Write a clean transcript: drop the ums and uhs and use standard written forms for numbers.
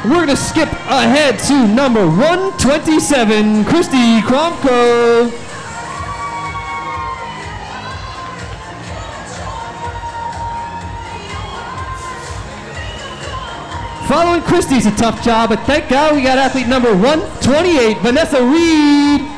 we're going to skip ahead to number 127, Kristi Kromko. Following Kristi's a tough job, but thank God we got athlete number 128, Vanessa Reed.